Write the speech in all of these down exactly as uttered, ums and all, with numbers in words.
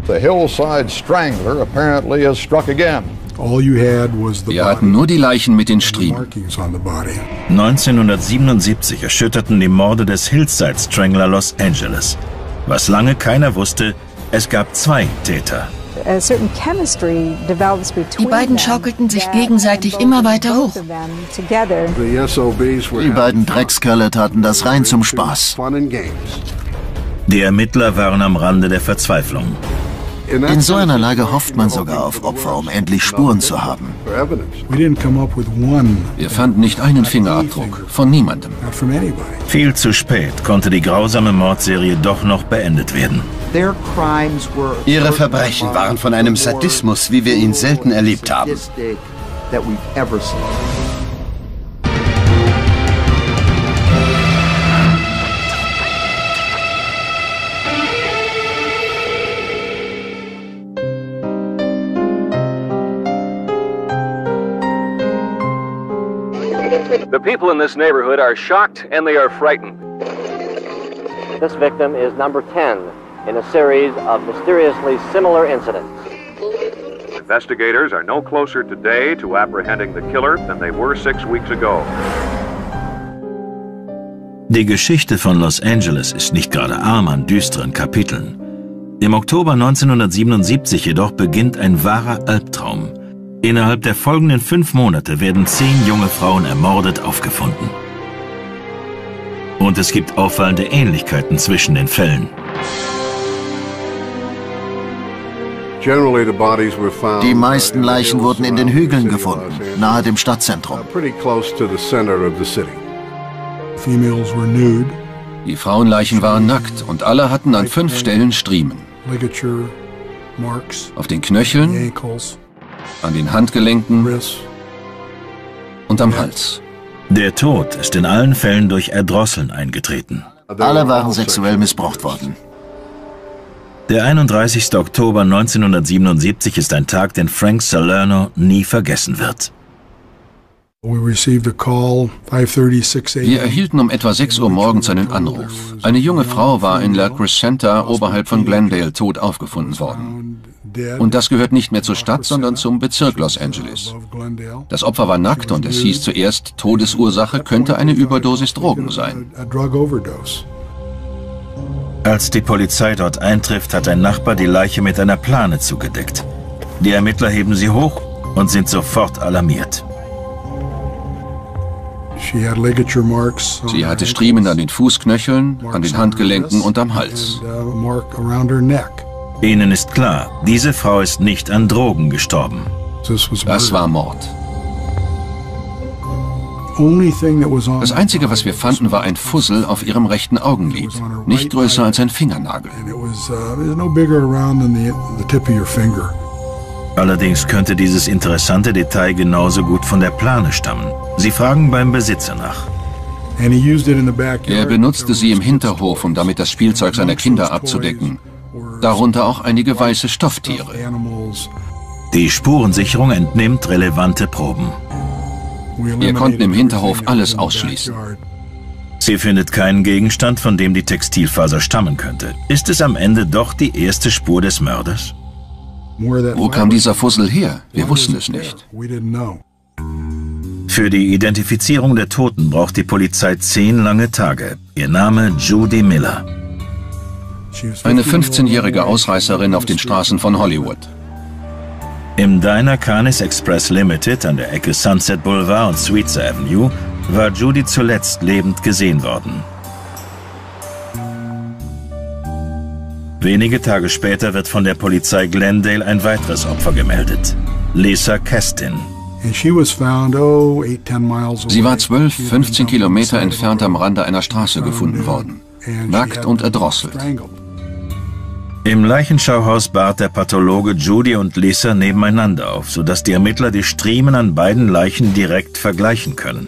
The Hillside Strangler apparently has struck again. Wir hatten nur die Leichen mit den Striemen. neunzehnhundertsiebenundsiebzig erschütterten die Morde des Hillside Strangler Los Angeles. Was lange keiner wusste, es gab zwei Täter. Die beiden schaukelten sich gegenseitig immer weiter hoch. Die beiden Dreckskerle taten das rein zum Spaß. Die Ermittler waren am Rande der Verzweiflung. In so einer Lage hofft man sogar auf Opfer, um endlich Spuren zu haben. Wir fanden nicht einen Fingerabdruck von niemandem. Viel zu spät konnte die grausame Mordserie doch noch beendet werden. Ihre Verbrechen waren von einem Sadismus, wie wir ihn selten erlebt haben. The people in this neighborhood are shocked and they are frightened. This victim is number ten in a series of mysteriously similar incidents. Investigators are no closer today to apprehending the killer than they were six weeks ago. Die Geschichte von Los Angeles ist nicht gerade arm an düsteren Kapiteln. Im Oktober neunzehnhundertsiebenundsiebzig jedoch beginnt ein wahrer Albtraum. Innerhalb der folgenden fünf Monate werden zehn junge Frauen ermordet aufgefunden. Und es gibt auffallende Ähnlichkeiten zwischen den Fällen. Die meisten Leichen wurden in den Hügeln gefunden, nahe dem Stadtzentrum. Die Frauenleichen waren nackt und alle hatten an fünf Stellen Striemen. Auf den Knöcheln, an den Handgelenken und am Hals. Der Tod ist in allen Fällen durch Erdrosseln eingetreten. Alle waren sexuell missbraucht worden. Der einunddreißigste Oktober neunzehnhundertsiebenundsiebzig ist ein Tag, den Frank Salerno nie vergessen wird. Wir erhielten um etwa sechs Uhr morgens einen Anruf. Eine junge Frau war in La Crescenta oberhalb von Glendale tot aufgefunden worden. Und das gehört nicht mehr zur Stadt, sondern zum Bezirk Los Angeles. Das Opfer war nackt und es hieß zuerst, Todesursache könnte eine Überdosis Drogen sein. Als die Polizei dort eintrifft, hat ein Nachbar die Leiche mit einer Plane zugedeckt. Die Ermittler heben sie hoch und sind sofort alarmiert. Sie hatte Striemen an den Fußknöcheln, an den Handgelenken und am Hals. Ihnen ist klar, diese Frau ist nicht an Drogen gestorben. Das war Mord. Das Einzige, was wir fanden, war ein Fussel auf ihrem rechten Augenlid, nicht größer als ein Fingernagel. Allerdings könnte dieses interessante Detail genauso gut von der Plane stammen. Sie fragen beim Besitzer nach. Er benutzte sie im Hinterhof, um damit das Spielzeug seiner Kinder abzudecken. Darunter auch einige weiße Stofftiere. Die Spurensicherung entnimmt relevante Proben. Wir konnten im Hinterhof alles ausschließen. Sie findet keinen Gegenstand, von dem die Textilfaser stammen könnte. Ist es am Ende doch die erste Spur des Mörders? Wo kam dieser Fussel her? Wir wussten es nicht. Für die Identifizierung der Toten braucht die Polizei zehn lange Tage. Ihr Name Judy Miller. Eine fünfzehnjährige Ausreißerin auf den Straßen von Hollywood. Im Diner Canis Express Limited an der Ecke Sunset Boulevard und Sweetser Avenue war Judy zuletzt lebend gesehen worden. Wenige Tage später wird von der Polizei Glendale ein weiteres Opfer gemeldet. Lisa Kestin. Sie war zwölf, fünfzehn Kilometer entfernt am Rande einer Straße gefunden worden. Nackt und erdrosselt. Im Leichenschauhaus bahrt der Pathologe Judy und Lisa nebeneinander auf, sodass die Ermittler die Striemen an beiden Leichen direkt vergleichen können.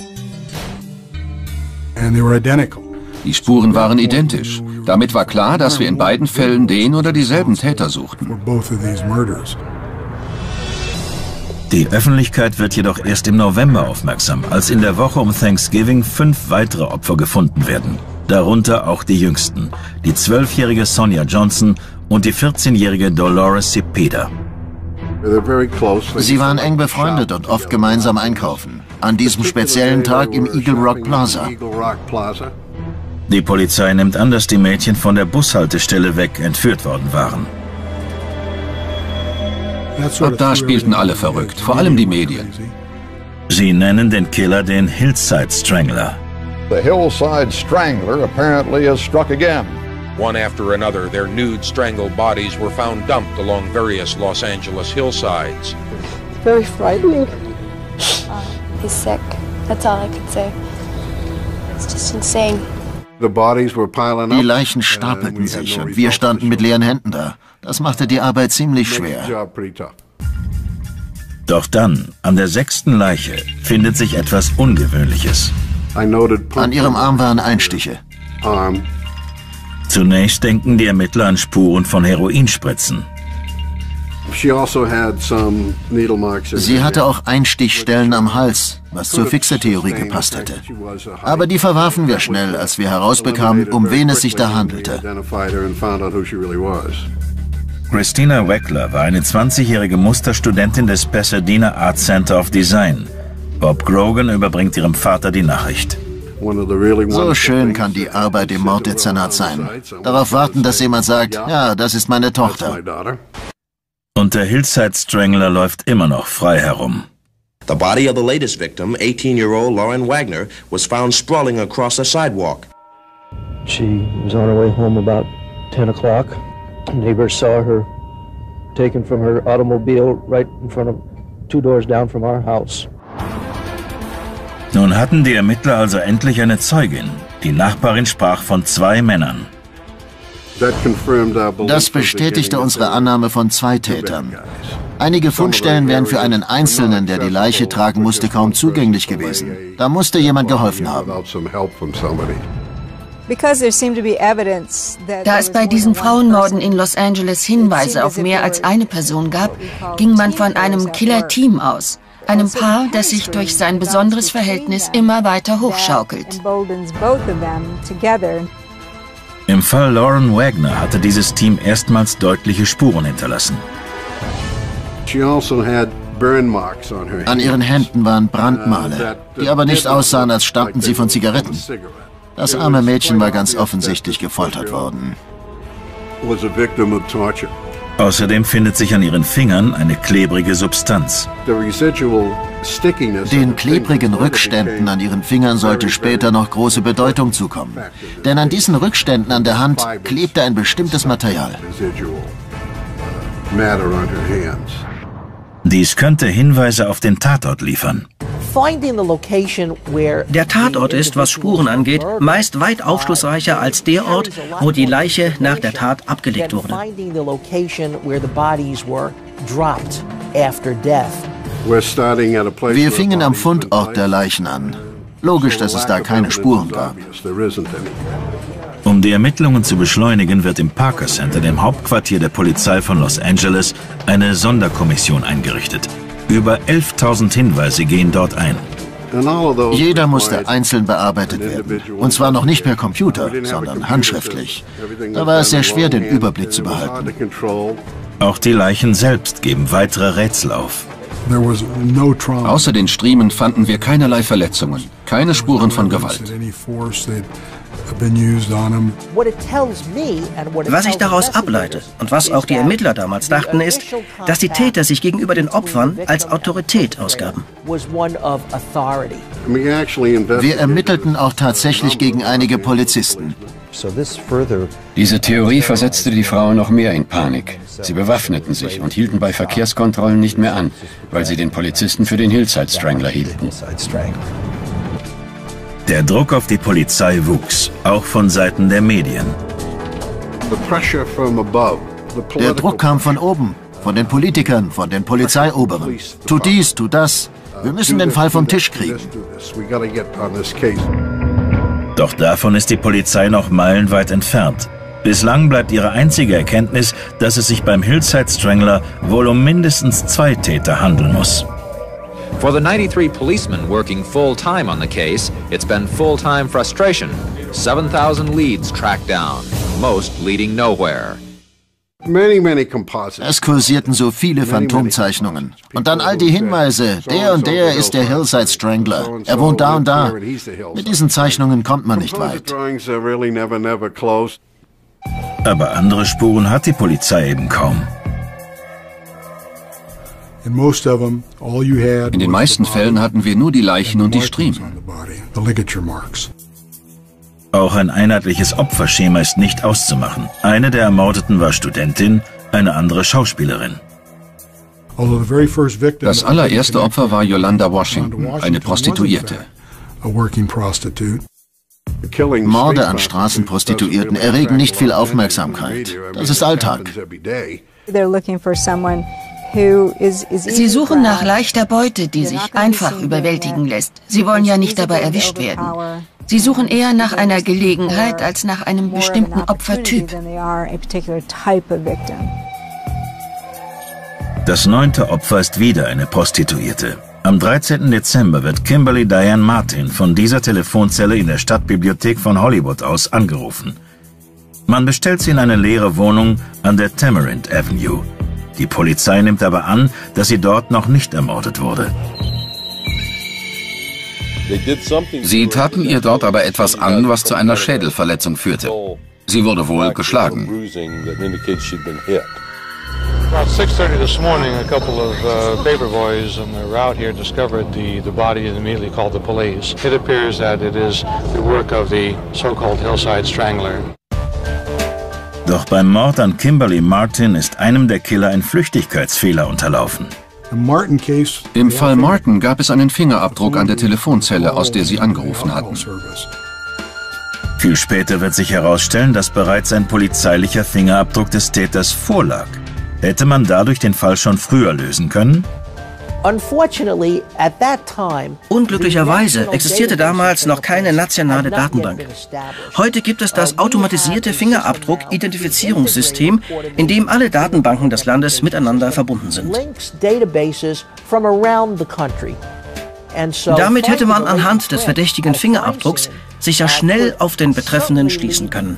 Die Spuren waren identisch. Damit war klar, dass wir in beiden Fällen den oder dieselben Täter suchten. Die Öffentlichkeit wird jedoch erst im November aufmerksam, als in der Woche um Thanksgiving fünf weitere Opfer gefunden werden. Darunter auch die jüngsten, die zwölfjährige Sonja Johnson und die vierzehnjährige Dolores Cepeda. Sie waren eng befreundet und oft gemeinsam einkaufen. An diesem speziellen Tag im Eagle Rock Plaza. Die Polizei nimmt an, dass die Mädchen von der Bushaltestelle weg entführt worden waren. Ab da spielten alle verrückt, vor allem die Medien. Sie nennen den Killer den Hillside Strangler. The Hillside Strangler apparently has struck again. One after another, their nude, strangled bodies were found dumped along various Los Angeles hillsides. Very frightening. Uh, he's sick. That's all I could say. It's just insane. Die Leichen stapelten sich und wir standen mit leeren Händen da. Das machte die Arbeit ziemlich schwer. Doch dann, an der sechsten Leiche, findet sich etwas Ungewöhnliches. An ihrem Arm waren Einstiche. Zunächst denken die Ermittler an Spuren von Heroinspritzen. Sie hatte auch Einstichstellen am Hals, was zur Fixer-Theorie gepasst hätte. Aber die verwarfen wir schnell, als wir herausbekamen, um wen es sich da handelte. Christina Weckler war eine zwanzigjährige Musterstudentin des Pasadena Art Center of Design. Bob Grogan überbringt ihrem Vater die Nachricht. So schön kann die Arbeit im Morddezernat sein. Darauf warten, dass jemand sagt, ja, das ist meine Tochter. Und der Hillside Strangler läuft immer noch frei herum. The body of the latest victim, eighteen-year-old Lauren Wagner, was found sprawling across a sidewalk. She was on her way home about ten o'clock. Neighbors saw her taken from her automobile right in front of two doors down from our house. Nun hatten die Ermittler also endlich eine Zeugin. Die Nachbarin sprach von zwei Männern. Das bestätigte unsere Annahme von zwei Tätern. Einige Fundstellen wären für einen Einzelnen, der die Leiche tragen musste, kaum zugänglich gewesen. Da musste jemand geholfen haben. Da es bei diesen Frauenmorden in Los Angeles Hinweise auf mehr als eine Person gab, ging man von einem Killer-Team aus. Einem Paar, das sich durch sein besonderes Verhältnis immer weiter hochschaukelt. Im Fall Lauren Wagner hatte dieses Team erstmals deutliche Spuren hinterlassen. An ihren Händen waren Brandmale, die aber nicht aussahen, als stammten sie von Zigaretten. Das arme Mädchen war ganz offensichtlich gefoltert worden. Außerdem findet sich an ihren Fingern eine klebrige Substanz. Den klebrigen Rückständen an ihren Fingern sollte später noch große Bedeutung zukommen. Denn an diesen Rückständen an der Hand klebte ein bestimmtes Material. Dies könnte Hinweise auf den Tatort liefern. Der Tatort ist, was Spuren angeht, meist weit aufschlussreicher als der Ort, wo die Leiche nach der Tat abgelegt wurde. Wir fingen am Fundort der Leichen an. Logisch, dass es da keine Spuren gab. Um die Ermittlungen zu beschleunigen, wird im Parker Center, dem Hauptquartier der Polizei von Los Angeles, eine Sonderkommission eingerichtet. Über elftausend Hinweise gehen dort ein. Jeder musste einzeln bearbeitet werden. Und zwar noch nicht per Computer, sondern handschriftlich. Da war es sehr schwer, den Überblick zu behalten. Auch die Leichen selbst geben weitere Rätsel auf. Außer den Striemen fanden wir keinerlei Verletzungen, keine Spuren von Gewalt. Was ich daraus ableite und was auch die Ermittler damals dachten, ist, dass die Täter sich gegenüber den Opfern als Autorität ausgaben. Wir ermittelten auch tatsächlich gegen einige Polizisten. Diese Theorie versetzte die Frauen noch mehr in Panik. Sie bewaffneten sich und hielten bei Verkehrskontrollen nicht mehr an, weil sie den Polizisten für den Hillside Strangler hielten. Der Druck auf die Polizei wuchs, auch von Seiten der Medien. Der Druck kam von oben, von den Politikern, von den Polizeioberen. Tut dies, tut das. Wir müssen den Fall vom Tisch kriegen. Doch davon ist die Polizei noch meilenweit entfernt. Bislang bleibt ihre einzige Erkenntnis, dass es sich beim Hillside Strangler wohl um mindestens zwei Täter handeln muss. For the ninety-three policemen working full-time on the case, it's been full-time frustration. seven thousand leads tracked down, most leading nowhere. Es kursierten so viele Phantomzeichnungen. Und dann all die Hinweise, der und der ist der Hillside Strangler. Er wohnt da und da. Mit diesen Zeichnungen kommt man nicht weit. Aber andere Spuren hat die Polizei eben kaum. In den meisten Fällen hatten wir nur die Leichen und die Striemen. Auch ein einheitliches Opferschema ist nicht auszumachen. Eine der Ermordeten war Studentin, eine andere Schauspielerin. Das allererste Opfer war Yolanda Washington, eine Prostituierte. Morde an Straßenprostituierten erregen nicht viel Aufmerksamkeit. Das ist Alltag. Sie suchen nach leichter Beute, die sich einfach überwältigen lässt. Sie wollen ja nicht dabei erwischt werden. Sie suchen eher nach einer Gelegenheit als nach einem bestimmten Opfertyp. Das neunte Opfer ist wieder eine Prostituierte. Am dreizehnten Dezember wird Kimberly Diane Martin von dieser Telefonzelle in der Stadtbibliothek von Hollywood aus angerufen. Man bestellt sie in eine leere Wohnung an der Tamarind Avenue. Die Polizei nimmt aber an, dass sie dort noch nicht ermordet wurde. Sie taten ihr dort aber etwas an, was zu einer Schädelverletzung führte. Sie wurde wohl geschlagen. About six thirty this morning, a couple of uh, paper boys on their route here discovered the, the body and immediately called the police. It appears that it is the work of the so-called Hillside Strangler. Doch beim Mord an Kimberly Martin ist einem der Killer ein Flüchtigkeitsfehler unterlaufen. Im Fall Martin gab es einen Fingerabdruck an der Telefonzelle, aus der sie angerufen hatten. Viel später wird sich herausstellen, dass bereits ein polizeilicher Fingerabdruck des Täters vorlag. Hätte man dadurch den Fall schon früher lösen können? Unglücklicherweise existierte damals noch keine nationale Datenbank. Heute gibt es das automatisierte Fingerabdruck-Identifizierungssystem, in dem alle Datenbanken des Landes miteinander verbunden sind. Damit hätte man anhand des verdächtigen Fingerabdrucks sicher schnell auf den Betreffenden schließen können.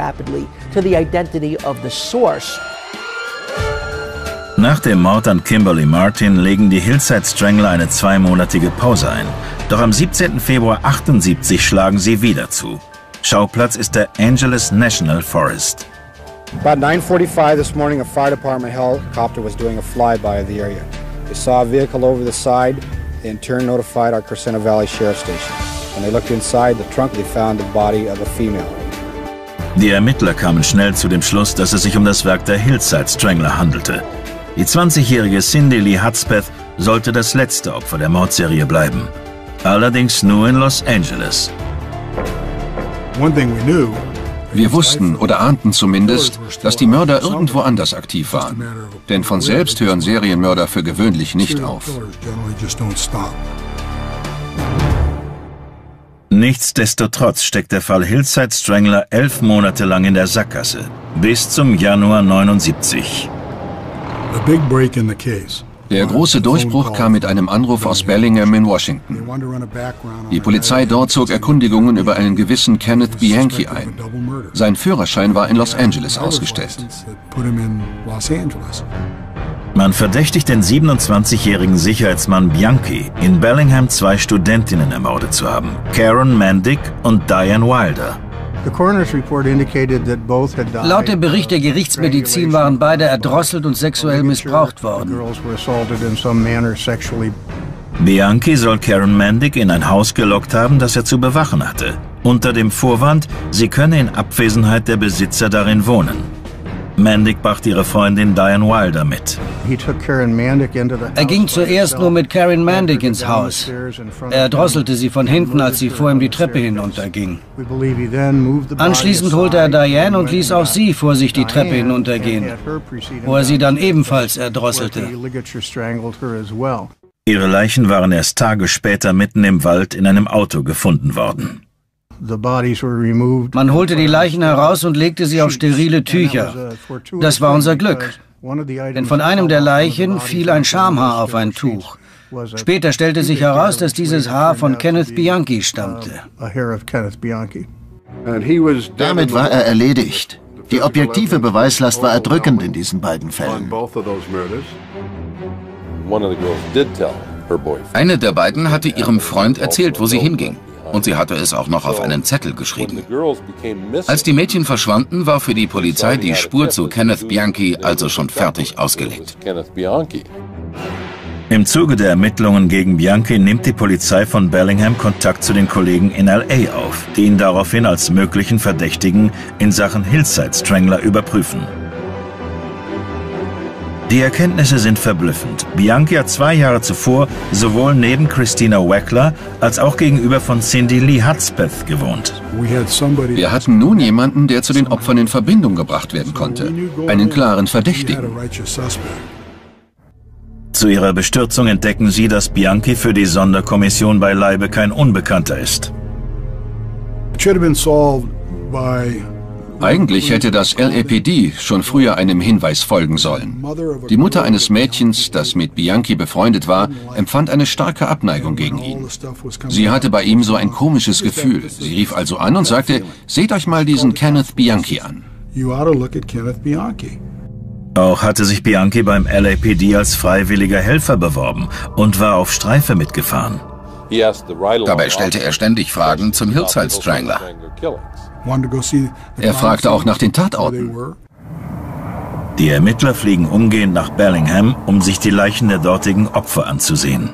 Nach dem Mord an Kimberly Martin legen die Hillside Strangler eine zweimonatige Pause ein. Doch am siebzehnten Februar achtundsiebzig schlagen sie wieder zu. Schauplatz ist der Angeles National Forest. About nine forty-five this morning, a fire department helicopter was doing a flyby of the area. They saw a vehicle over the side. They in turn notified our Crescenta Valley Sheriff Station. When they looked inside the trunk, they found the body of a female. Die Ermittler kamen schnell zu dem Schluss, dass es sich um das Werk der Hillside Strangler handelte. Die zwanzigjährige Cindy Lee Hudspeth sollte das letzte Opfer der Mordserie bleiben. Allerdings nur in Los Angeles. Wir wussten oder ahnten zumindest, dass die Mörder irgendwo anders aktiv waren. Denn von selbst hören Serienmörder für gewöhnlich nicht auf. Nichtsdestotrotz steckt der Fall Hillside Strangler elf Monate lang in der Sackgasse. Bis zum Januar neunundsiebzig. Der große Durchbruch kam mit einem Anruf aus Bellingham in Washington. Die Polizei dort zog Erkundigungen über einen gewissen Kenneth Bianchi ein. Sein Führerschein war in Los Angeles ausgestellt. Man verdächtigt den siebenundzwanzigjährigen Sicherheitsmann Bianchi, in Bellingham zwei Studentinnen ermordet zu haben, Karen Mandick und Diane Wilder. Laut dem Bericht der Gerichtsmedizin waren beide erdrosselt und sexuell missbraucht worden. Bianchi soll Karen Mandick in ein Haus gelockt haben, das er zu bewachen hatte, unter dem Vorwand, sie könne in Abwesenheit der Besitzer darin wohnen. Mandick brachte ihre Freundin Diane Wilder mit. Er ging zuerst nur mit Karen Mandick ins Haus. Er drosselte sie von hinten, als sie vor ihm die Treppe hinunterging. Anschließend holte er Diane und ließ auch sie vor sich die Treppe hinuntergehen, wo er sie dann ebenfalls erdrosselte. Ihre Leichen waren erst Tage später mitten im Wald in einem Auto gefunden worden. Man holte die Leichen heraus und legte sie auf sterile Tücher. Das war unser Glück, denn von einem der Leichen fiel ein Schamhaar auf ein Tuch. Später stellte sich heraus, dass dieses Haar von Kenneth Bianchi stammte. Damit war er erledigt. Die objektive Beweislast war erdrückend in diesen beiden Fällen. Eine der beiden hatte ihrem Freund erzählt, wo sie hinging. Und sie hatte es auch noch auf einen Zettel geschrieben. Als die Mädchen verschwanden, war für die Polizei die Spur zu Kenneth Bianchi also schon fertig ausgelegt. Im Zuge der Ermittlungen gegen Bianchi nimmt die Polizei von Bellingham Kontakt zu den Kollegen in L A auf, die ihn daraufhin als möglichen Verdächtigen in Sachen Hillside Strangler überprüfen. Die Erkenntnisse sind verblüffend. Bianchi hat zwei Jahre zuvor sowohl neben Christina Wackler als auch gegenüber von Cindy Lee Hudspeth gewohnt. Wir hatten nun jemanden, der zu den Opfern in Verbindung gebracht werden konnte. Einen klaren Verdächtigen. Zu ihrer Bestürzung entdecken sie, dass Bianchi für die Sonderkommission beileibe kein Unbekannter ist. Eigentlich hätte das L A P D schon früher einem Hinweis folgen sollen. Die Mutter eines Mädchens, das mit Bianchi befreundet war, empfand eine starke Abneigung gegen ihn. Sie hatte bei ihm so ein komisches Gefühl. Sie rief also an und sagte, seht euch mal diesen Kenneth Bianchi an. Auch hatte sich Bianchi beim L A P D als freiwilliger Helfer beworben und war auf Streife mitgefahren. Dabei stellte er ständig Fragen zum Hillside Strangler. Er fragte auch nach den Tatorten. Die Ermittler fliegen umgehend nach Bellingham, um sich die Leichen der dortigen Opfer anzusehen.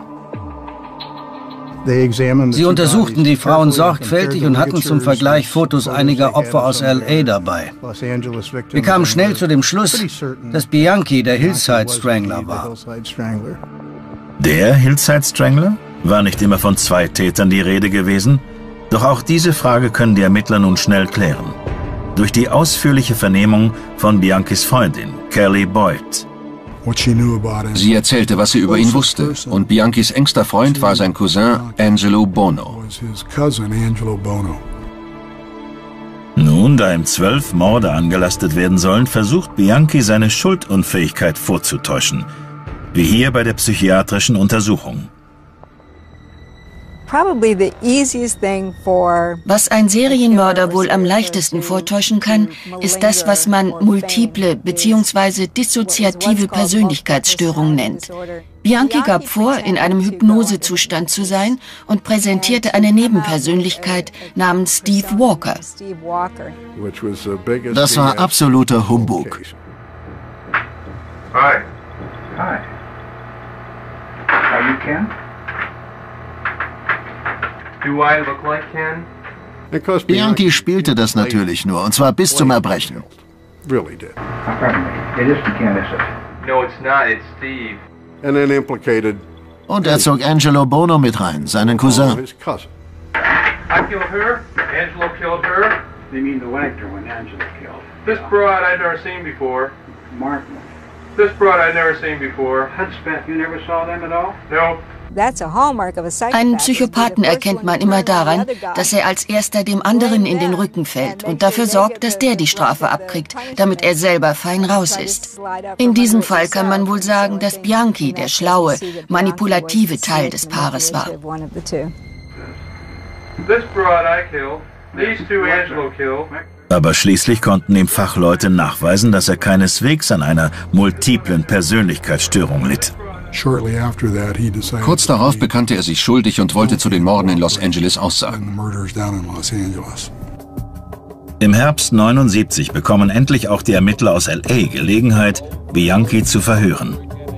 Sie untersuchten die Frauen sorgfältig und hatten zum Vergleich Fotos einiger Opfer aus L A dabei. Wir kamen schnell zu dem Schluss, dass Bianchi der Hillside Strangler war. Der Hillside Strangler? War nicht immer von zwei Tätern die Rede gewesen? Doch auch diese Frage können die Ermittler nun schnell klären. Durch die ausführliche Vernehmung von Bianchis Freundin, Kelly Boyd. Sie erzählte, was sie über ihn wusste. Und Bianchis engster Freund war sein Cousin Angelo Bono. Nun, da ihm zwölf Morde angelastet werden sollen, versucht Bianchi seine Schuldunfähigkeit vorzutäuschen. Wie hier bei der psychiatrischen Untersuchung. Was ein Serienmörder wohl am leichtesten vortäuschen kann, ist das, was man multiple bzw. dissoziative Persönlichkeitsstörung nennt. Bianchi gab vor, in einem Hypnosezustand zu sein und präsentierte eine Nebenpersönlichkeit namens Steve Walker. Das war absoluter Humbug. Hi. Hi. Are you Ken? Do I look like Ken? Bianchi spielte das natürlich nur, und zwar bis zum Erbrechen. Really did. Pardon me. It isn't Ken, is it? No, it's not. It's Steve. And then implicated. Und er zog Angelo Bono mit rein, seinen Cousin. I killed her. Angelo killed her. They mean the Wagner one Angelo killed. This broad I'd never seen before. Martin. This broad I'd never seen before. Hudspeth, you never saw them at all? No. Einen Psychopathen erkennt man immer daran, dass er als erster dem anderen in den Rücken fällt und dafür sorgt, dass der die Strafe abkriegt, damit er selber fein raus ist. In diesem Fall kann man wohl sagen, dass Bianchi der schlaue, manipulative Teil des Paares war. Aber schließlich konnten ihm Fachleute nachweisen, dass er keineswegs an einer multiplen Persönlichkeitsstörung litt. Kurz darauf bekannte er sich schuldig und wollte zu den Morden in Los Angeles aussagen. Im Herbst neunundsiebzig bekommen endlich auch die Ermittler aus L A Gelegenheit, Bianchi zu verhören.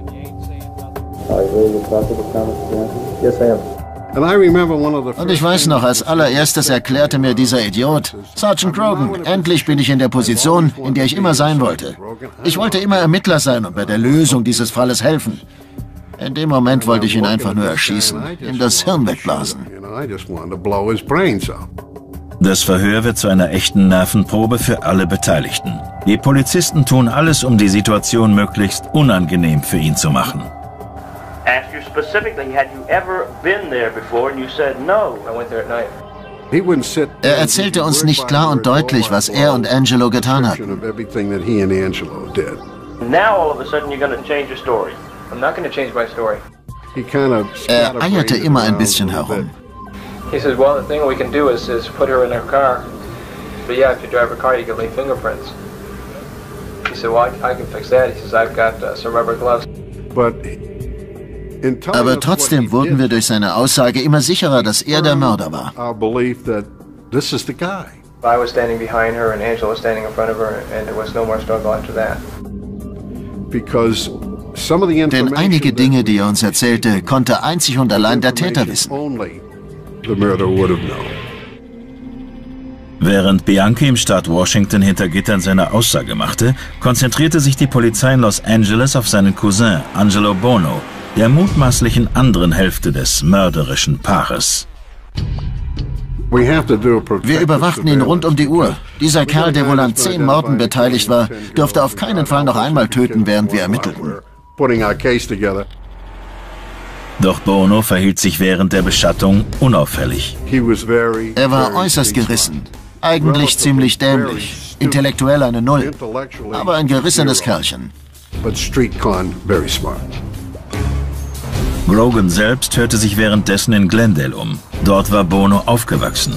Und ich weiß noch, als allererstes erklärte mir dieser Idiot, Sergeant Grogan, endlich bin ich in der Position, in der ich immer sein wollte. Ich wollte immer Ermittler sein und bei der Lösung dieses Falles helfen. In dem Moment wollte ich ihn einfach nur erschießen, ihm das Hirn wegblasen. Das Verhör wird zu einer echten Nervenprobe für alle Beteiligten. Die Polizisten tun alles, um die Situation möglichst unangenehm für ihn zu machen. Asked you specifically, had you ever been there before, and you said no. I went there at night. Er erzählte uns nicht klar und deutlich, was er und Angelo getan hatten. Now all of a sudden you're going to change your story. I'm not going to change my story. Er eierte immer ein bisschen herum. He says, well, the thing we can do is, is put her in her car. But yeah, if you drive her car, you can leave fingerprints. Aber trotzdem wurden wir durch seine Aussage immer sicherer, dass er der Mörder war. I was standing behind her and Angela was standing in front of her and there was no more struggle after that. Denn einige Dinge, die er uns erzählte, konnte einzig und allein der Täter wissen. Während Bianchi im Staat Washington hinter Gittern seine Aussage machte, konzentrierte sich die Polizei in Los Angeles auf seinen Cousin Angelo Bono, der mutmaßlichen anderen Hälfte des mörderischen Paares. Wir überwachten ihn rund um die Uhr. Dieser Kerl, der wohl an zehn Morden beteiligt war, durfte auf keinen Fall noch einmal töten, während wir ermittelten. Doch Bono verhielt sich während der Beschattung unauffällig. Er war äußerst gerissen, eigentlich ziemlich dämlich, intellektuell eine Null, aber ein gerissenes Kerlchen. Grogan selbst hörte sich währenddessen in Glendale um. Dort war Bono aufgewachsen.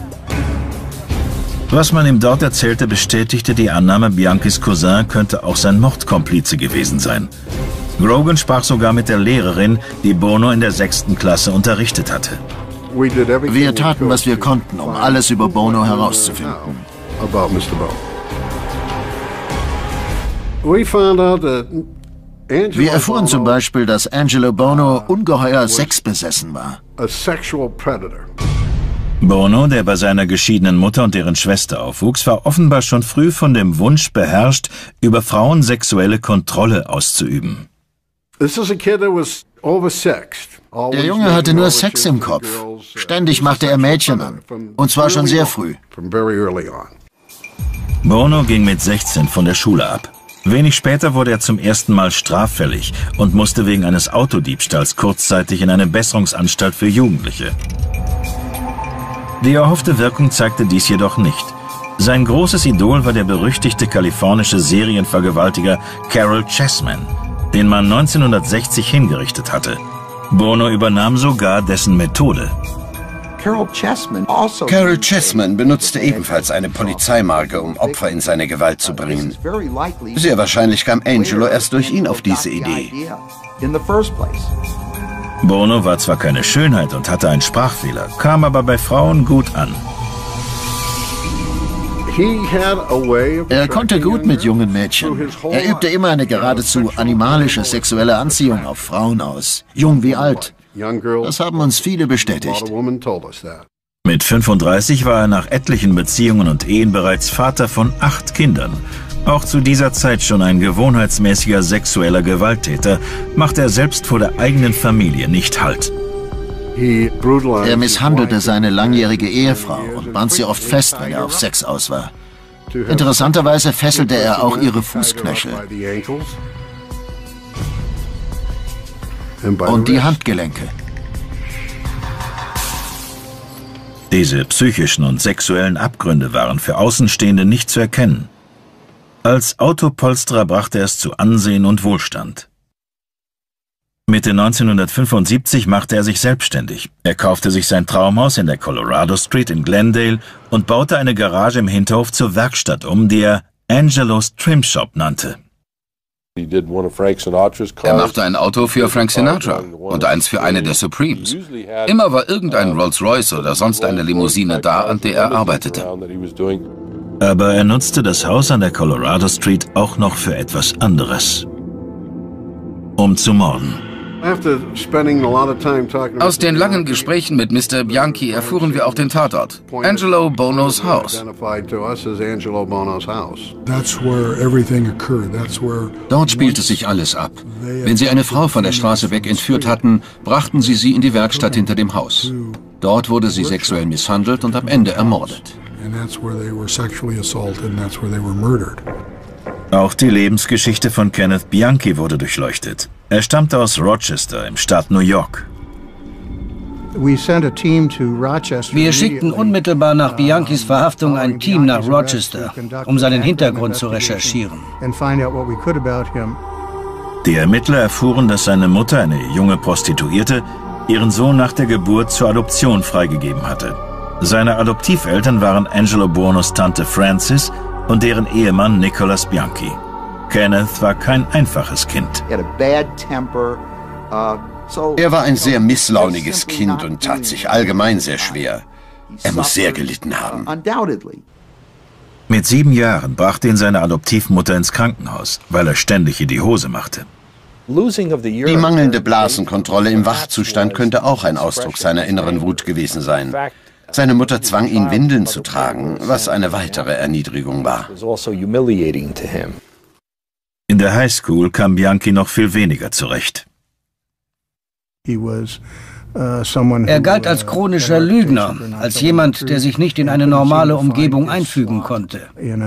Was man ihm dort erzählte, bestätigte die Annahme, Bianchis Cousin könnte auch sein Mordkomplize gewesen sein. Grogan sprach sogar mit der Lehrerin, die Bono in der sechsten Klasse unterrichtet hatte. Wir taten, was wir konnten, um alles über Bono herauszufinden. Wir erfuhren zum Beispiel, dass Angelo Bono ungeheuer sexbesessen war. Bono, der bei seiner geschiedenen Mutter und deren Schwester aufwuchs, war offenbar schon früh von dem Wunsch beherrscht, über Frauen sexuelle Kontrolle auszuüben. Der Junge hatte nur Sex im Kopf. Ständig machte er Mädchen an. Und zwar schon sehr früh. Bono ging mit sechzehn von der Schule ab. Wenig später wurde er zum ersten Mal straffällig und musste wegen eines Autodiebstahls kurzzeitig in eine Besserungsanstalt für Jugendliche. Die erhoffte Wirkung zeigte dies jedoch nicht. Sein großes Idol war der berüchtigte kalifornische Serienvergewaltiger Carol Chessman, den man neunzehnhundertsechzig hingerichtet hatte. Bono übernahm sogar dessen Methode. Carol Chessman, also Carol Chessman benutzte ebenfalls eine Polizeimarke, um Opfer in seine Gewalt zu bringen. Sehr wahrscheinlich kam Angelo erst durch ihn auf diese Idee. Bono war zwar keine Schönheit und hatte einen Sprachfehler, kam aber bei Frauen gut an. Er konnte gut mit jungen Mädchen. Er übte immer eine geradezu animalische sexuelle Anziehung auf Frauen aus, jung wie alt. Das haben uns viele bestätigt. Mit fünfunddreißig war er nach etlichen Beziehungen und Ehen bereits Vater von acht Kindern. Auch zu dieser Zeit schon ein gewohnheitsmäßiger sexueller Gewalttäter, macht er selbst vor der eigenen Familie nicht Halt. Er misshandelte seine langjährige Ehefrau und band sie oft fest, wenn er auf Sex aus war. Interessanterweise fesselte er auch ihre Fußknöchel und die Handgelenke. Diese psychischen und sexuellen Abgründe waren für Außenstehende nicht zu erkennen. Als Autopolsterer brachte er es zu Ansehen und Wohlstand. Mitte neunzehnhundertfünfundsiebzig machte er sich selbstständig. Er kaufte sich sein Traumhaus in der Colorado Street in Glendale und baute eine Garage im Hinterhof zur Werkstatt um, die er Angelos Trim Shop nannte. Er machte ein Auto für Frank Sinatra und eins für eine der Supremes. Immer war irgendein Rolls-Royce oder sonst eine Limousine da, an der er arbeitete. Aber er nutzte das Haus an der Colorado Street auch noch für etwas anderes. Um zu morden. Aus den langen Gesprächen mit Mister Bianchi erfuhren wir auch den Tatort. Angelo Bonos Haus. Dort spielte sich alles ab. Wenn sie eine Frau von der Straße weg entführt hatten, brachten sie sie in die Werkstatt hinter dem Haus. Dort wurde sie sexuell misshandelt und am Ende ermordet. Auch die Lebensgeschichte von Kenneth Bianchi wurde durchleuchtet. Er stammte aus Rochester im Staat New York. Wir schickten unmittelbar nach Bianchis Verhaftung ein Team nach Rochester, um seinen Hintergrund zu recherchieren. Die Ermittler erfuhren, dass seine Mutter, eine junge Prostituierte, ihren Sohn nach der Geburt zur Adoption freigegeben hatte. Seine Adoptiveltern waren Angelo Bonos Tante Frances und deren Ehemann Nicholas Bianchi. Kenneth war kein einfaches Kind. Er war ein sehr misslauniges Kind und tat sich allgemein sehr schwer. Er muss sehr gelitten haben. Mit sieben Jahren brachte ihn seine Adoptivmutter ins Krankenhaus, weil er ständig in die Hose machte. Die mangelnde Blasenkontrolle im Wachzustand könnte auch ein Ausdruck seiner inneren Wut gewesen sein. Seine Mutter zwang ihn, Windeln zu tragen, was eine weitere Erniedrigung war. In der Highschool kam Bianchi noch viel weniger zurecht. Er galt als chronischer Lügner, als jemand, der sich nicht in eine normale Umgebung einfügen konnte.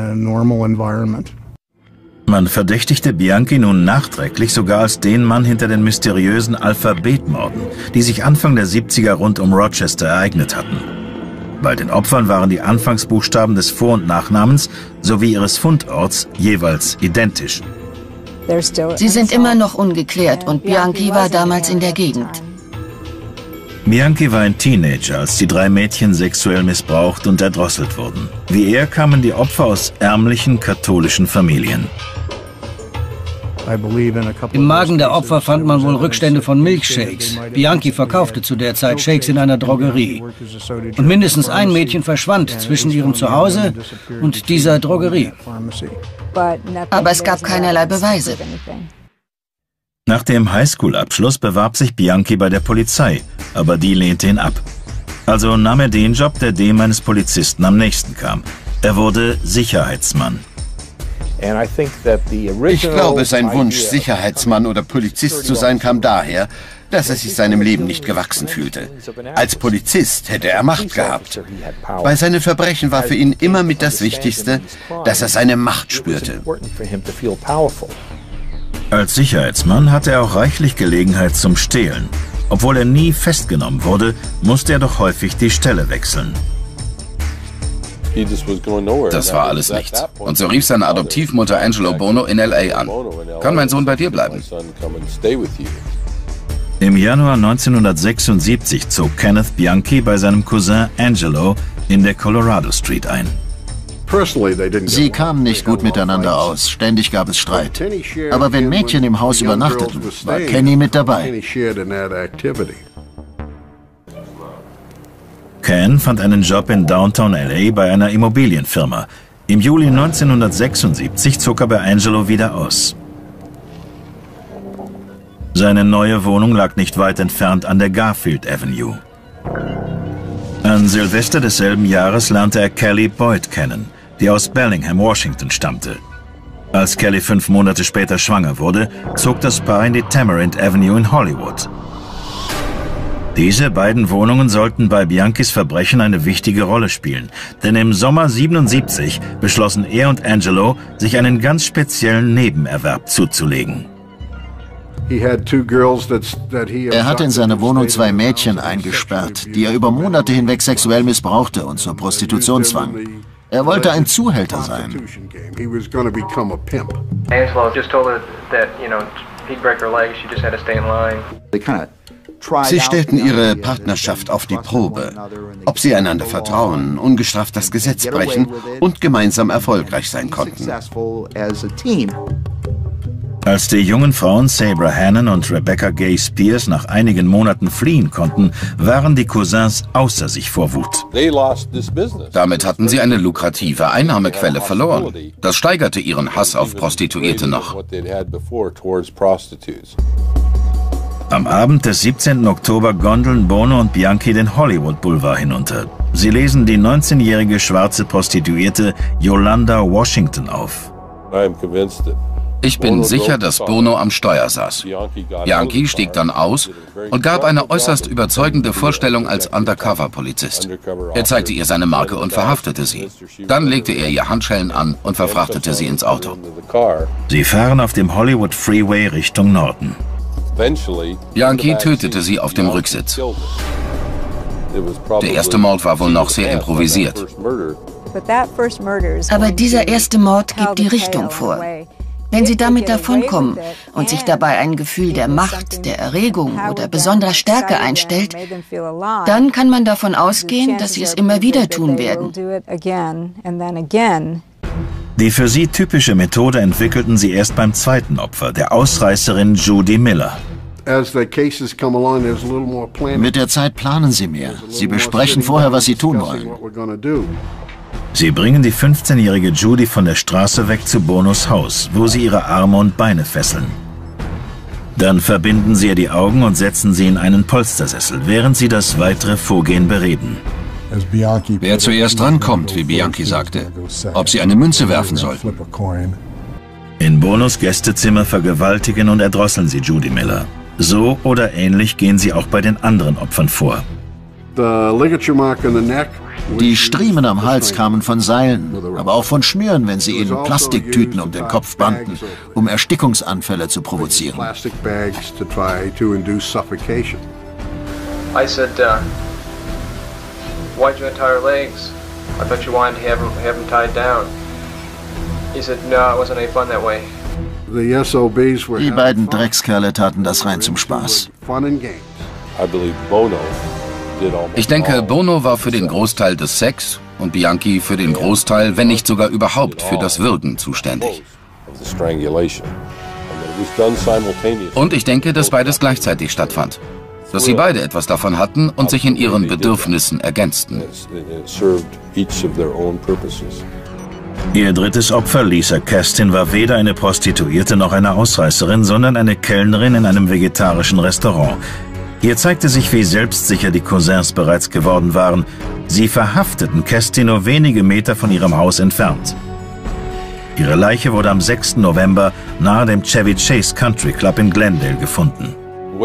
Man verdächtigte Bianchi nun nachträglich sogar als den Mann hinter den mysteriösen Alphabetmorden, die sich Anfang der siebziger rund um Rochester ereignet hatten. Bei den Opfern waren die Anfangsbuchstaben des Vor- und Nachnamens sowie ihres Fundorts jeweils identisch. Sie sind immer noch ungeklärt und Bianchi war damals in der Gegend. Bianchi war ein Teenager, als die drei Mädchen sexuell missbraucht und erdrosselt wurden. Wie er kamen die Opfer aus ärmlichen katholischen Familien. Im Magen der Opfer fand man wohl Rückstände von Milchshakes. Bianchi verkaufte zu der Zeit Shakes in einer Drogerie. Und mindestens ein Mädchen verschwand zwischen ihrem Zuhause und dieser Drogerie. Aber es gab keinerlei Beweise. Nach dem Highschool-Abschluss bewarb sich Bianchi bei der Polizei, aber die lehnte ihn ab. Also nahm er den Job, der dem eines Polizisten am nächsten kam. Er wurde Sicherheitsmann. Ich glaube, sein Wunsch, Sicherheitsmann oder Polizist zu sein, kam daher, dass er sich seinem Leben nicht gewachsen fühlte. Als Polizist hätte er Macht gehabt. Bei seinen Verbrechen war für ihn immer mit das Wichtigste, dass er seine Macht spürte. Als Sicherheitsmann hatte er auch reichlich Gelegenheit zum Stehlen. Obwohl er nie festgenommen wurde, musste er doch häufig die Stelle wechseln. Das war alles nichts. Und so rief seine Adoptivmutter Angelo Bono in L A an. Kann mein Sohn bei dir bleiben? Im Januar neunzehnhundertsechsundsiebzig zog Kenneth Bianchi bei seinem Cousin Angelo in der Colorado Street ein. Sie kamen nicht gut miteinander aus, ständig gab es Streit. Aber wenn Mädchen im Haus übernachteten, war Kenny mit dabei. Ken fand einen Job in Downtown L A bei einer Immobilienfirma. Im Juli neunzehnhundertsechsundsiebzig zog er bei Angelo wieder aus. Seine neue Wohnung lag nicht weit entfernt an der Garfield Avenue. An Silvester desselben Jahres lernte er Kelly Boyd kennen, die aus Bellingham, Washington stammte. Als Kelly fünf Monate später schwanger wurde, zog das Paar in die Tamarind Avenue in Hollywood. Diese beiden Wohnungen sollten bei Bianchis Verbrechen eine wichtige Rolle spielen, denn im Sommer siebenundsiebzig beschlossen er und Angelo, sich einen ganz speziellen Nebenerwerb zuzulegen. Er hatte in seiner Wohnung zwei Mädchen eingesperrt, die er über Monate hinweg sexuell missbrauchte und zur Prostitution zwang. Er wollte ein Zuhälter sein. Angelo just told her that, you know, he'd break her leg, she just had to stay in line. Sie stellten ihre Partnerschaft auf die Probe, ob sie einander vertrauen, ungestraft das Gesetz brechen und gemeinsam erfolgreich sein konnten. Als die jungen Frauen Sabra Hannon und Rebecca Gay Spears nach einigen Monaten fliehen konnten, waren die Cousins außer sich vor Wut. Damit hatten sie eine lukrative Einnahmequelle verloren. Das steigerte ihren Hass auf Prostituierte noch. Am Abend des siebzehnten Oktober gondeln Bono und Bianchi den Hollywood Boulevard hinunter. Sie lesen die neunzehnjährige schwarze Prostituierte Yolanda Washington auf. Ich bin sicher, dass Bono am Steuer saß. Bianchi stieg dann aus und gab eine äußerst überzeugende Vorstellung als Undercover-Polizist. Er zeigte ihr seine Marke und verhaftete sie. Dann legte er ihr Handschellen an und verfrachtete sie ins Auto. Sie fahren auf dem Hollywood Freeway Richtung Norden. Bianchi tötete sie auf dem Rücksitz. Der erste Mord war wohl noch sehr improvisiert. Aber dieser erste Mord gibt die Richtung vor. Wenn sie damit davonkommen und sich dabei ein Gefühl der Macht, der Erregung oder besonderer Stärke einstellt, dann kann man davon ausgehen, dass sie es immer wieder tun werden. Die für sie typische Methode entwickelten sie erst beim zweiten Opfer, der Ausreißerin Judy Miller. Mit der Zeit planen sie mehr. Sie besprechen vorher, was sie tun wollen. Sie bringen die fünfzehnjährige Judy von der Straße weg zu Bonos Haus, wo sie ihre Arme und Beine fesseln. Dann verbinden sie ihr die Augen und setzen sie in einen Polstersessel, während sie das weitere Vorgehen bereden. Wer zuerst rankommt, wie Bianchi sagte, ob sie eine Münze werfen soll. In Bonos Gästezimmer vergewaltigen und erdrosseln sie Judy Miller. So oder ähnlich gehen sie auch bei den anderen Opfern vor. Die Striemen am Hals kamen von Seilen, aber auch von Schnüren, wenn sie ihnen Plastiktüten um den Kopf banden, um Erstickungsanfälle zu provozieren. I said, uh, why'd you untie her legs? I thought you wanted to have them, have them tied down. He said, no, it wasn't any fun that way. Die beiden Dreckskerle taten das rein zum Spaß. Ich denke, Bono war für den Großteil des Sex und Bianchi für den Großteil, wenn nicht sogar überhaupt, für das Würgen zuständig. Und ich denke, dass beides gleichzeitig stattfand. Dass sie beide etwas davon hatten und sich in ihren Bedürfnissen ergänzten. Ihr drittes Opfer, Lisa Kastin, war weder eine Prostituierte noch eine Ausreißerin, sondern eine Kellnerin in einem vegetarischen Restaurant. Hier zeigte sich, wie selbstsicher die Cousins bereits geworden waren. Sie verhafteten Kastin nur wenige Meter von ihrem Haus entfernt. Ihre Leiche wurde am sechsten November nahe dem Chevy Chase Country Club in Glendale gefunden.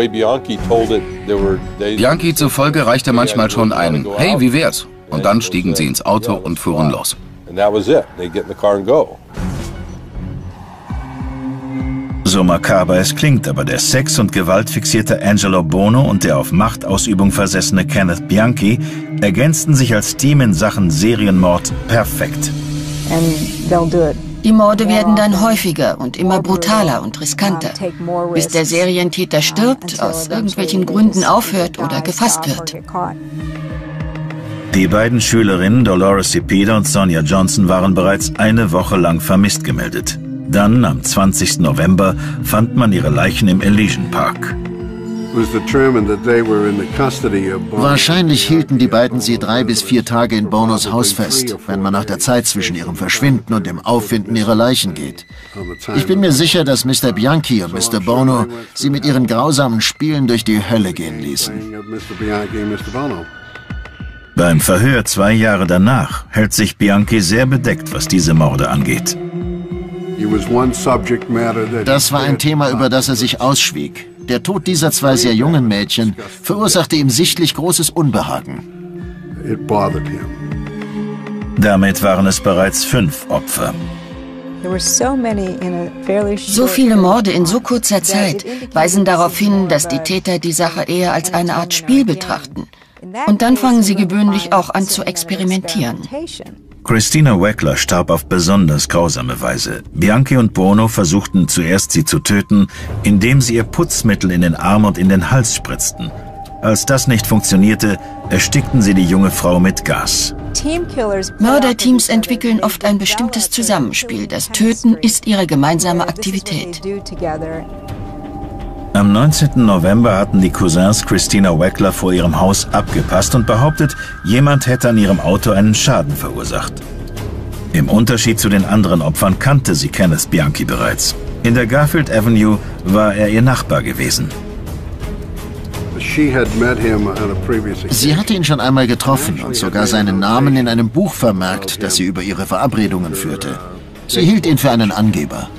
Bianchi zufolge reichte manchmal schon ein „Hey, wie wär's?" Und dann stiegen sie ins Auto und fuhren los. So makaber es klingt, aber der sex- und gewaltfixierte Angelo Bono und der auf Machtausübung versessene Kenneth Bianchi ergänzten sich als Team in Sachen Serienmord perfekt. Die Morde werden dann häufiger und immer brutaler und riskanter, bis der Serientäter stirbt, aus irgendwelchen Gründen aufhört oder gefasst wird. Die beiden Schülerinnen Dolores Cepeda und Sonia Johnson waren bereits eine Woche lang vermisst gemeldet. Dann, am zwanzigsten November, fand man ihre Leichen im Elysian Park. Wahrscheinlich hielten die beiden sie drei bis vier Tage in Bonos Haus fest, wenn man nach der Zeit zwischen ihrem Verschwinden und dem Auffinden ihrer Leichen geht. Ich bin mir sicher, dass Mister Bianchi und Mister Bono sie mit ihren grausamen Spielen durch die Hölle gehen ließen. Beim Verhör zwei Jahre danach hält sich Bianchi sehr bedeckt, was diese Morde angeht. Das war ein Thema, über das er sich ausschwieg. Der Tod dieser zwei sehr jungen Mädchen verursachte ihm sichtlich großes Unbehagen. Damit waren es bereits fünf Opfer. So viele Morde in so kurzer Zeit weisen darauf hin, dass die Täter die Sache eher als eine Art Spiel betrachten. Und dann fangen sie gewöhnlich auch an zu experimentieren. Christina Weckler starb auf besonders grausame Weise. Bianchi und Bono versuchten zuerst, sie zu töten, indem sie ihr Putzmittel in den Arm und in den Hals spritzten. Als das nicht funktionierte, erstickten sie die junge Frau mit Gas. Mörderteams entwickeln oft ein bestimmtes Zusammenspiel. Das Töten ist ihre gemeinsame Aktivität. Am neunzehnten November hatten die Cousins Christina Weckler vor ihrem Haus abgepasst und behauptet, jemand hätte an ihrem Auto einen Schaden verursacht. Im Unterschied zu den anderen Opfern kannte sie Kenneth Bianchi bereits. In der Garfield Avenue war er ihr Nachbar gewesen. Sie hatte ihn schon einmal getroffen und sogar seinen Namen in einem Buch vermerkt, das sie über ihre Verabredungen führte. Sie hielt ihn für einen Angeber.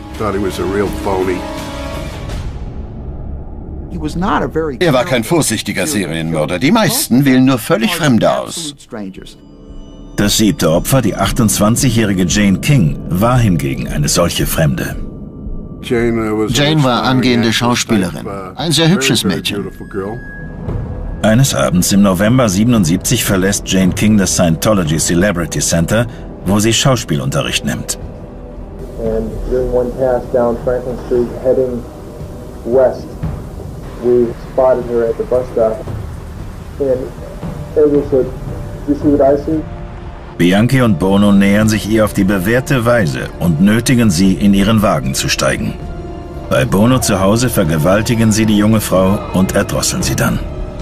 Er war kein vorsichtiger Serienmörder. Die meisten wählen nur völlig Fremde aus. Das siebte Opfer, die achtundzwanzigjährige Jane King, war hingegen eine solche Fremde. Jane war angehende Schauspielerin, ein sehr hübsches Mädchen. Eines Abends im November siebenundsiebzig verlässt Jane King das Scientology Celebrity Center, wo sie Schauspielunterricht nimmt. And during one pass down Franklin Street heading west, we spotted her at the bus stop. And Angel said, "Do you see what I see?" Bianchi und Bono nähern sich ihr auf die bewährte Weise und nötigen sie, in ihren Wagen zu steigen. Bei Bono zu Hause vergewaltigen sie die junge Frau und erdrosseln sie dann.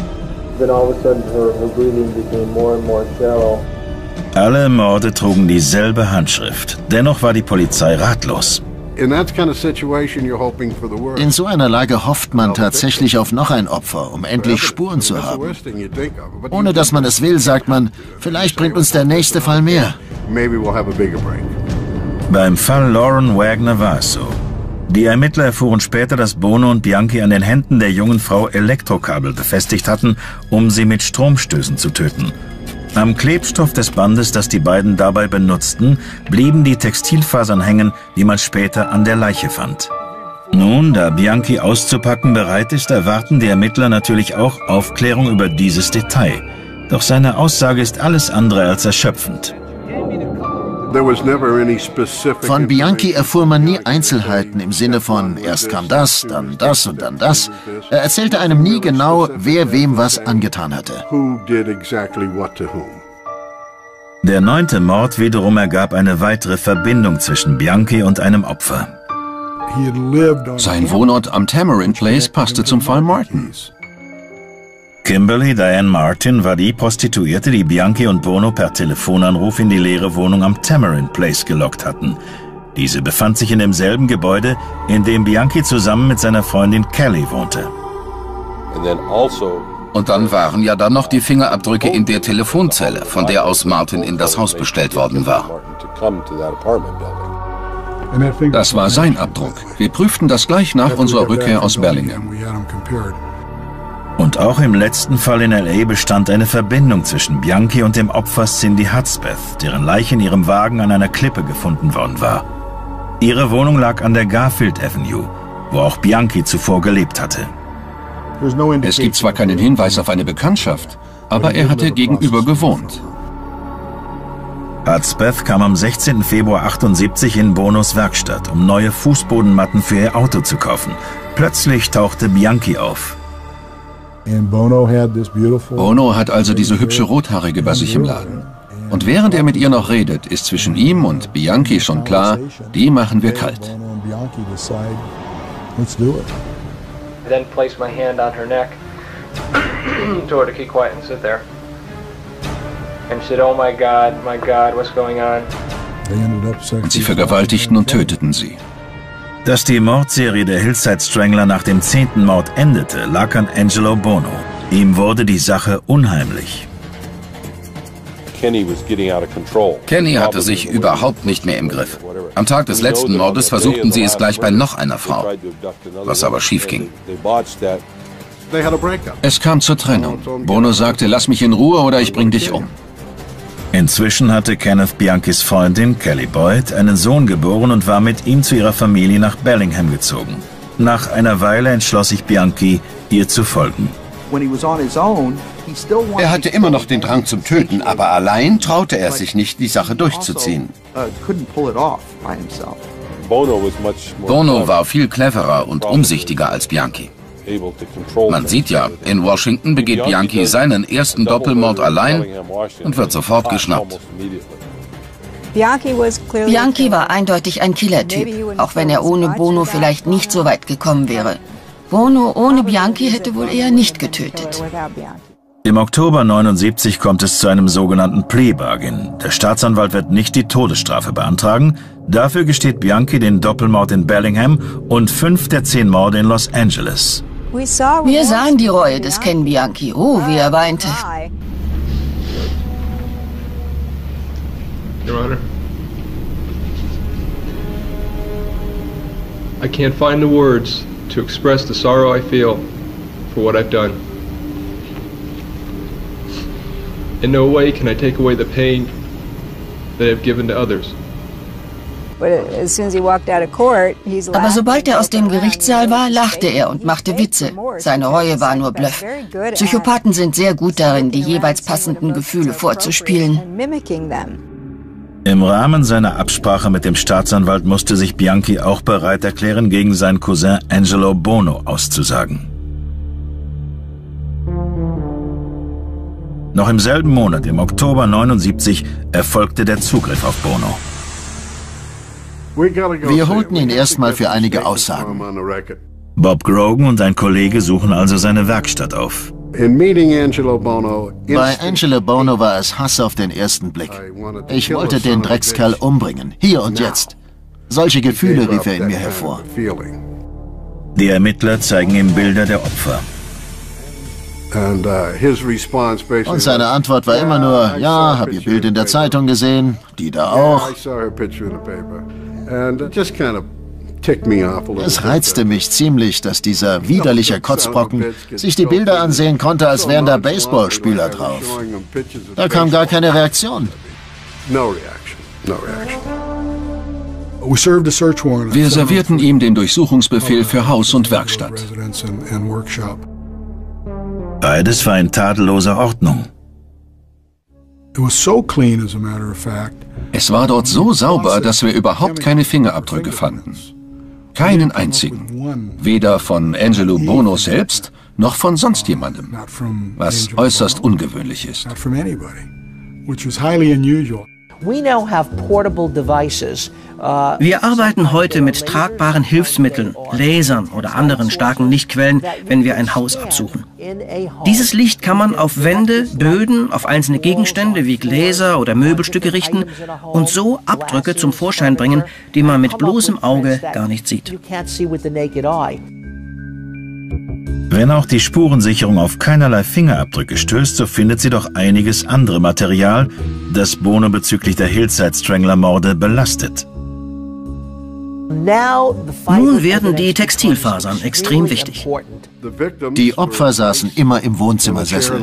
Alle Morde trugen dieselbe Handschrift. Dennoch war die Polizei ratlos. In so einer Lage hofft man tatsächlich auf noch ein Opfer, um endlich Spuren zu haben. Ohne dass man es will, sagt man, vielleicht bringt uns der nächste Fall mehr. Beim Fall Lauren Wagner war es so. Die Ermittler erfuhren später, dass Bono und Bianchi an den Händen der jungen Frau Elektrokabel befestigt hatten, um sie mit Stromstößen zu töten. Am Klebstoff des Bandes, das die beiden dabei benutzten, blieben die Textilfasern hängen, die man später an der Leiche fand. Nun, da Bianchi auszupacken bereit ist, erwarten die Ermittler natürlich auch Aufklärung über dieses Detail. Doch seine Aussage ist alles andere als erschöpfend. Von Bianchi erfuhr man nie Einzelheiten im Sinne von erst kam das, dann das und dann das. Er erzählte einem nie genau, wer wem was angetan hatte. Der neunte Mord wiederum ergab eine weitere Verbindung zwischen Bianchi und einem Opfer. Sein Wohnort am Tamarind Place passte zum Fall Martin. Kimberly Diane Martin war die Prostituierte, die Bianchi und Bono per Telefonanruf in die leere Wohnung am Tamarind Place gelockt hatten. Diese befand sich in demselben Gebäude, in dem Bianchi zusammen mit seiner Freundin Kelly wohnte. Und dann waren ja dann noch die Fingerabdrücke in der Telefonzelle, von der aus Martin in das Haus bestellt worden war. Das war sein Abdruck. Wir prüften das gleich nach unserer Rückkehr aus Bellingham. Und auch im letzten Fall in L A bestand eine Verbindung zwischen Bianchi und dem Opfer Cindy Hudspeth, deren Leiche in ihrem Wagen an einer Klippe gefunden worden war. Ihre Wohnung lag an der Garfield Avenue, wo auch Bianchi zuvor gelebt hatte. Es gibt zwar keinen Hinweis auf eine Bekanntschaft, aber er hatte gegenüber gewohnt. Hudspeth kam am sechzehnten Februar achtundsiebzig in Bonos Werkstatt, um neue Fußbodenmatten für ihr Auto zu kaufen. Plötzlich tauchte Bianchi auf. Bono hat also diese hübsche Rothaarige bei sich im Laden. Und während er mit ihr noch redet, ist zwischen ihm und Bianchi schon klar, die machen wir kalt. I then placed my hand on her neck, told her to keep quiet and sit there. And she said, "Oh my God, my God, what's going on?" Und sie vergewaltigten und töteten sie. Dass die Mordserie der Hillside Strangler nach dem zehnten Mord endete, lag an Angelo Bono. Ihm wurde die Sache unheimlich. Kenny hatte sich überhaupt nicht mehr im Griff. Am Tag des letzten Mordes versuchten sie es gleich bei noch einer Frau, was aber schief ging. Es kam zur Trennung. Bono sagte, lass mich in Ruhe oder ich bring dich um. Inzwischen hatte Kenneth Bianchis Freundin Kelly Boyd einen Sohn geboren und war mit ihm zu ihrer Familie nach Bellingham gezogen. Nach einer Weile entschloss sich Bianchi, ihr zu folgen. Er hatte immer noch den Drang zum Töten, aber allein traute er sich nicht, die Sache durchzuziehen. Bono war viel cleverer und umsichtiger als Bianchi. Man sieht ja, in Washington begeht Bianchi seinen ersten Doppelmord allein und wird sofort geschnappt. Bianchi war eindeutig ein Killertyp, auch wenn er ohne Bono vielleicht nicht so weit gekommen wäre. Bono ohne Bianchi hätte wohl eher nicht getötet. Im Oktober neunundsiebzig kommt es zu einem sogenannten Plea Bargain. Der Staatsanwalt wird nicht die Todesstrafe beantragen. Dafür gesteht Bianchi den Doppelmord in Bellingham und fünf der zehn Morde in Los Angeles. Wir sahen die Reue des Ken Bianchi. Oh, wie er weinte. Your Honor, I can't find the words to express the sorrow I feel for what I've done. In no way can I take away the pain that I've given to others. Aber sobald er aus dem Gerichtssaal war, lachte er und machte Witze. Seine Reue war nur Bluff. Psychopathen sind sehr gut darin, die jeweils passenden Gefühle vorzuspielen. Im Rahmen seiner Absprache mit dem Staatsanwalt musste sich Bianchi auch bereit erklären, gegen seinen Cousin Angelo Bono auszusagen. Noch im selben Monat, im Oktober neunundsiebzig, erfolgte der Zugriff auf Bono. Wir holten ihn erstmal für einige Aussagen. Bob Grogan und ein Kollege suchen also seine Werkstatt auf. Bei Angelo Bono war es Hass auf den ersten Blick. Ich wollte den Dreckskerl umbringen, hier und jetzt. Solche Gefühle rief er in mir hervor. Die Ermittler zeigen ihm Bilder der Opfer. Und seine Antwort war immer nur, ja, hab ihr Bild in der Zeitung gesehen, die da auch. Es reizte mich ziemlich, dass dieser widerliche Kotzbrocken sich die Bilder ansehen konnte, als wären da Baseballspieler drauf. Da kam gar keine Reaktion. Wir servierten ihm den Durchsuchungsbefehl für Haus und Werkstatt. Beides war in tadelloser Ordnung. Es war dort so sauber, dass wir überhaupt keine Fingerabdrücke fanden. Keinen einzigen. Weder von Angelo Bono selbst, noch von sonst jemandem. Was äußerst ungewöhnlich ist. Wir arbeiten heute mit tragbaren Hilfsmitteln, Lasern oder anderen starken Lichtquellen, wenn wir ein Haus absuchen. Dieses Licht kann man auf Wände, Böden, auf einzelne Gegenstände wie Gläser oder Möbelstücke richten und so Abdrücke zum Vorschein bringen, die man mit bloßem Auge gar nicht sieht. Wenn auch die Spurensicherung auf keinerlei Fingerabdrücke stößt, so findet sie doch einiges andere Material, das Bono bezüglich der Hillside-Strangler-Morde belastet. Nun werden die Textilfasern extrem wichtig. Die Opfer saßen immer im Wohnzimmersessel.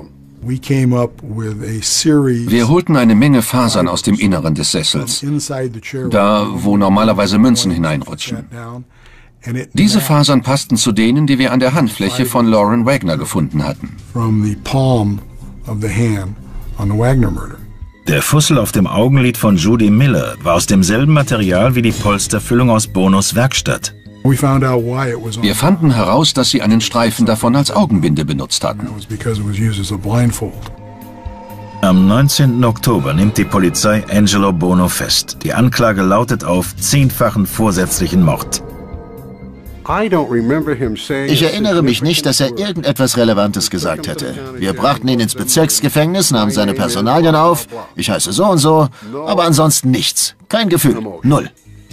Wir holten eine Menge Fasern aus dem Inneren des Sessels, da wo normalerweise Münzen hineinrutschen. Diese Fasern passten zu denen, die wir an der Handfläche von Lauren Wagner gefunden hatten. Der Fussel auf dem Augenlid von Judy Miller war aus demselben Material wie die Polsterfüllung aus Bonos Werkstatt. Wir fanden heraus, dass sie einen Streifen davon als Augenbinde benutzt hatten. Am neunzehnten Oktober nimmt die Polizei Angelo Bono fest. Die Anklage lautet auf zehnfachen vorsätzlichen Mord. Ich erinnere mich nicht, dass er irgendetwas Relevantes gesagt hätte. Wir brachten ihn ins Bezirksgefängnis, nahmen seine Personalien auf. Ich heiße so und so, aber ansonsten nichts. Kein Gefühl. Null.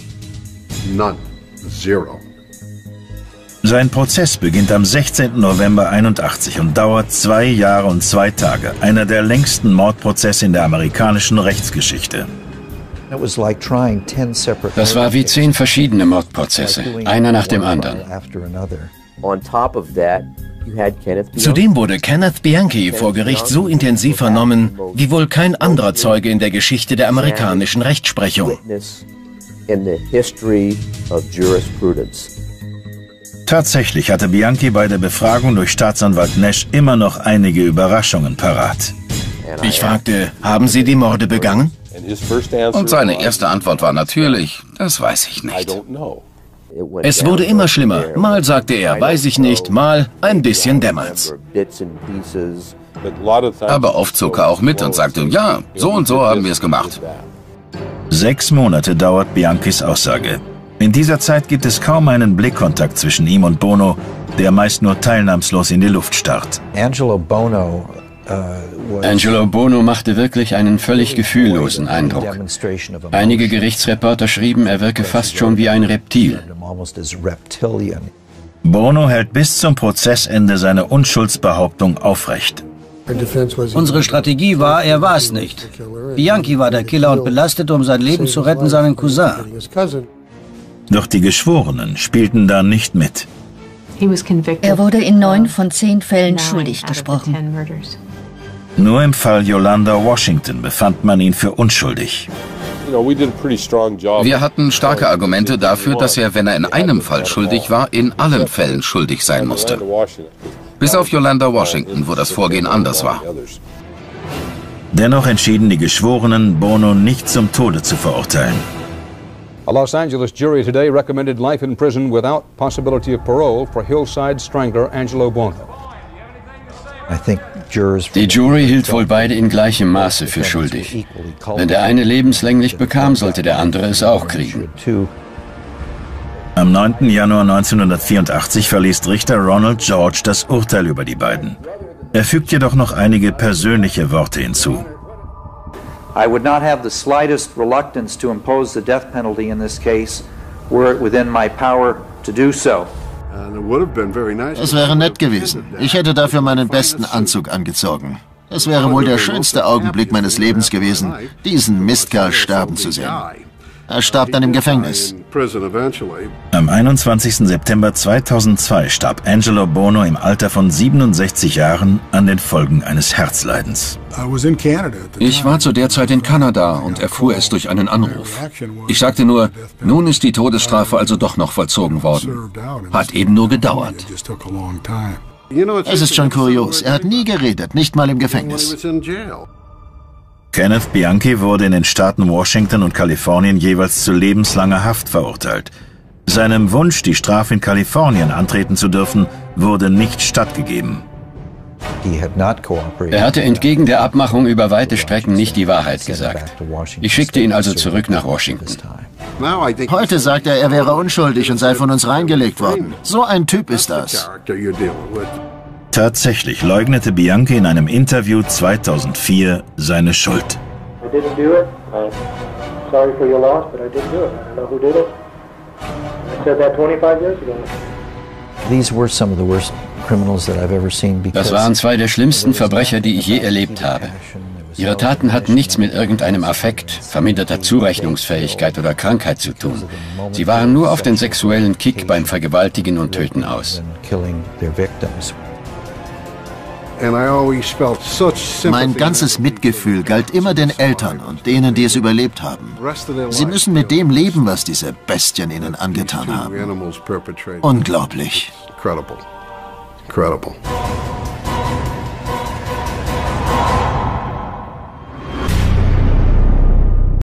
Sein Prozess beginnt am sechzehnten November einundachtzig und dauert zwei Jahre und zwei Tage. Einer der längsten Mordprozesse in der amerikanischen Rechtsgeschichte. Das war wie zehn verschiedene Mordprozesse, einer nach dem anderen. Zudem wurde Kenneth Bianchi vor Gericht so intensiv vernommen, wie wohl kein anderer Zeuge in der Geschichte der amerikanischen Rechtsprechung. Tatsächlich hatte Bianchi bei der Befragung durch Staatsanwalt Nash immer noch einige Überraschungen parat. Ich fragte, haben Sie die Morde begangen? Und seine erste Antwort war natürlich, das weiß ich nicht. Es wurde immer schlimmer. Mal sagte er, weiß ich nicht, mal ein bisschen dämmert's. Aber oft zog er auch mit und sagte, ja, so und so haben wir es gemacht. Sechs Monate dauert Bianchis Aussage. In dieser Zeit gibt es kaum einen Blickkontakt zwischen ihm und Bono, der meist nur teilnahmslos in die Luft starrt. Angelo Bono Angelo Bono machte wirklich einen völlig gefühllosen Eindruck. Einige Gerichtsreporter schrieben, er wirke fast schon wie ein Reptil. Bono hält bis zum Prozessende seine Unschuldsbehauptung aufrecht. Unsere Strategie war, er war es nicht. Bianchi war der Killer und belastete, um sein Leben zu retten, seinen Cousin. Doch die Geschworenen spielten da nicht mit. Er wurde in neun von zehn Fällen schuldig gesprochen. Nur im Fall Yolanda Washington befand man ihn für unschuldig. Wir hatten starke Argumente dafür, dass er, wenn er in einem Fall schuldig war, in allen Fällen schuldig sein musste. Bis auf Yolanda Washington, wo das Vorgehen anders war. Dennoch entschieden die Geschworenen, Bono nicht zum Tode zu verurteilen. A Los Angeles jury today recommended life in prison without possibility of parole for Hillside Strangler Angelo Bono. Die Jury hielt wohl beide in gleichem Maße für schuldig. Wenn der eine lebenslänglich bekam, sollte der andere es auch kriegen. Am neunten Januar neunzehnhundertvierundachtzig verliest Richter Ronald George das Urteil über die beiden. Er fügt jedoch noch einige persönliche Worte hinzu. I would not have the slightest reluctance to impose the death penalty in this case were it within my power to do so. Es wäre nett gewesen. Ich hätte dafür meinen besten Anzug angezogen. Es wäre wohl der schönste Augenblick meines Lebens gewesen, diesen Mistkerl sterben zu sehen. Er starb dann im Gefängnis. Am einundzwanzigsten September zweitausendzwei starb Angelo Bono im Alter von siebenundsechzig Jahren an den Folgen eines Herzleidens. Ich war zu der Zeit in Kanada und erfuhr es durch einen Anruf. Ich sagte nur, nun ist die Todesstrafe also doch noch vollzogen worden. Hat eben nur gedauert. Es ist schon kurios. Er hat nie geredet, nicht mal im Gefängnis. Kenneth Bianchi wurde in den Staaten Washington und Kalifornien jeweils zu lebenslanger Haft verurteilt. Seinem Wunsch, die Strafe in Kalifornien antreten zu dürfen, wurde nicht stattgegeben. Er hatte entgegen der Abmachung über weite Strecken nicht die Wahrheit gesagt. Ich schickte ihn also zurück nach Washington. Heute sagt er, er wäre unschuldig und sei von uns reingelegt worden. So ein Typ ist das. Tatsächlich leugnete Bianchi in einem Interview zweitausendvier seine Schuld. Das waren zwei der schlimmsten Verbrecher, die ich je erlebt habe. Ihre Taten hatten nichts mit irgendeinem Affekt, verminderter Zurechnungsfähigkeit oder Krankheit zu tun. Sie waren nur auf den sexuellen Kick beim Vergewaltigen und Töten aus. Mein ganzes Mitgefühl galt immer den Eltern und denen, die es überlebt haben. Sie müssen mit dem leben, was diese Bestien ihnen angetan haben. Unglaublich. Incredible.